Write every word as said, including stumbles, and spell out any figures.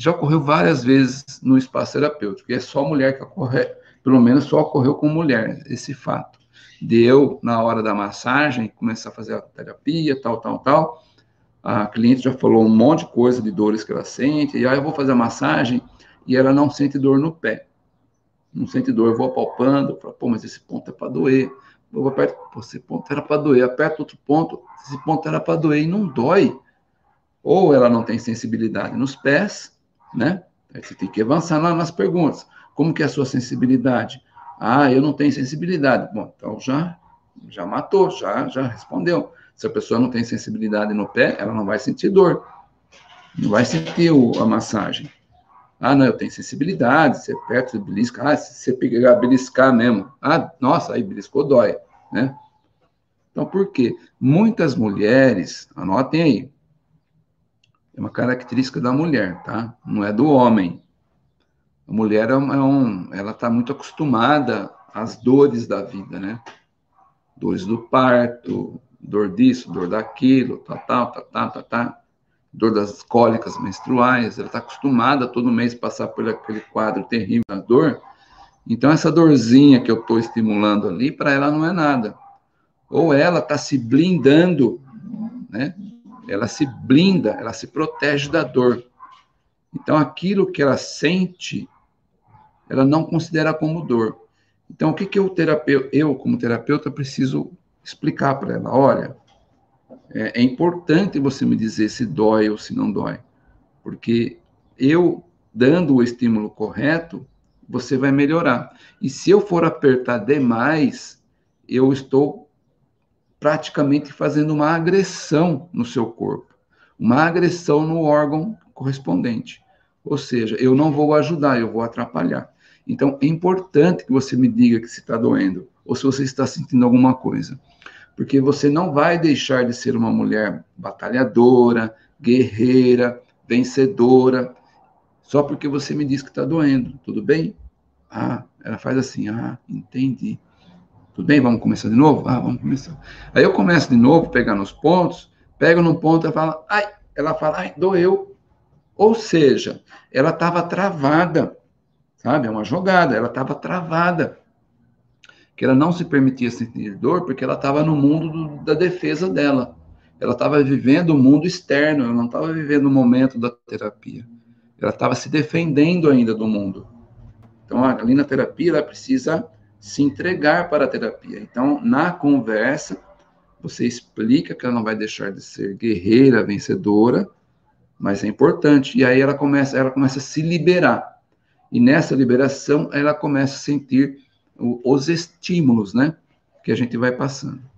já ocorreu várias vezes no espaço terapêutico, e é só mulher que ocorre, pelo menos só ocorreu com mulher, esse fato. De eu, na hora da massagem, começar a fazer a terapia, tal, tal, tal, a cliente já falou um monte de coisa de dores que ela sente, e aí eu vou fazer a massagem, e ela não sente dor no pé. Não sente dor, eu vou apalpando, eu falo, pô, mas esse ponto é para doer. Eu vou aperto, pô, esse ponto era para doer, aperto outro ponto, esse ponto era para doer, e não dói. Ou ela não tem sensibilidade nos pés, né? Aí você tem que avançar lá nas perguntas. Como que é a sua sensibilidade? Ah, eu não tenho sensibilidade. Bom, então já, já matou, já, já respondeu. Se a pessoa não tem sensibilidade no pé, ela não vai sentir dor. Não vai sentir o, a massagem. Ah, não, eu tenho sensibilidade, você aperta, você belisca. Ah, se você pegar, beliscar mesmo. Ah, nossa, aí beliscou, dói, né? Então, por quê? Muitas mulheres, anotem aí, é uma característica da mulher, tá? Não é do homem. A mulher é um, é um, ela está muito acostumada às dores da vida, né? Dores do parto, dor disso, dor daquilo, tal, tal, tal, tal, tal, tal. Dor das cólicas menstruais. Ela está acostumada a todo mês passar por aquele quadro terrível da dor. Então, essa dorzinha que eu estou estimulando ali, para ela não é nada. Ou ela está se blindando, né? Ela se blinda, ela se protege da dor. Então, aquilo que ela sente, ela não considera como dor. Então, o que, que eu, terapeuta, eu, como terapeuta, preciso explicar para ela? Olha, é, é importante você me dizer se dói ou se não dói, porque eu, dando o estímulo correto, você vai melhorar. E se eu for apertar demais, eu estou praticamente fazendo uma agressão no seu corpo, uma agressão no órgão correspondente. Ou seja, eu não vou ajudar, eu vou atrapalhar. Então, é importante que você me diga que se está doendo, ou se você está sentindo alguma coisa. Porque você não vai deixar de ser uma mulher batalhadora, guerreira, vencedora, só porque você me diz que está doendo, tudo bem? Ah, ela faz assim, ah, entendi. Tudo bem? Vamos começar de novo? Ah, vamos começar. Aí eu começo de novo, pegar nos pontos, pego num ponto, ela fala, ai, ela fala, ai, doeu. Ou seja, ela estava travada, sabe? É uma jogada, ela estava travada. Que ela não se permitia sentir dor porque ela estava no mundo do, da defesa dela. Ela estava vivendo o mundo externo, ela não estava vivendo o momento da terapia. Ela estava se defendendo ainda do mundo. Então, ali na terapia, ela precisa se entregar para a terapia. Então, na conversa, você explica que ela não vai deixar de ser guerreira, vencedora, mas é importante. E aí ela começa, ela começa a se liberar. E nessa liberação, ela começa a sentir os estímulos, né, que a gente vai passando.